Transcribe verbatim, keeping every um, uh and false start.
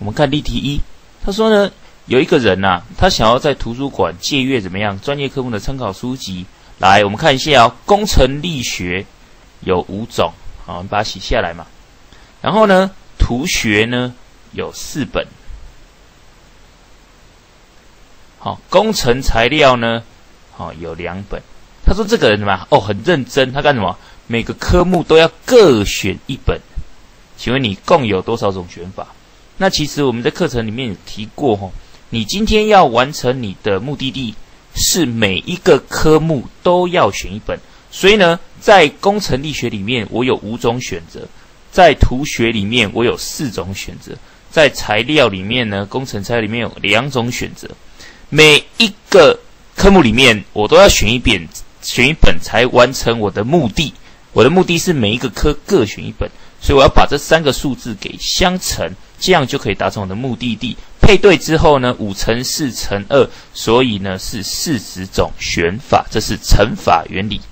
我们看例题一，他说呢，有一个人呐、啊，他想要在图书馆借阅怎么样专业科目的参考书籍。来，我们看一下哦，工程力学有五种，好，我们把它写下来嘛。然后呢，图学呢有四本，好，工程材料呢，好有两本。他说这个人什么？哦，很认真，他干什么？每个科目都要各选一本。请问你共有多少种选法？那其实我们在课程里面有提过吼，你今天要完成你的目的地，是每一个科目都要选一本。所以呢，在工程力学里面，我有五种选择；在图学里面，我有四种选择；在材料里面呢，工程材料里面有两种选择。每一个科目里面，我都要选一遍，选一本才完成我的目的。我的目的是每一个科各选一本，所以我要把这三个数字给相乘，这样就可以达成我的目的地。配对之后呢，五乘四乘二，所以呢是四十种选法，这是乘法原理。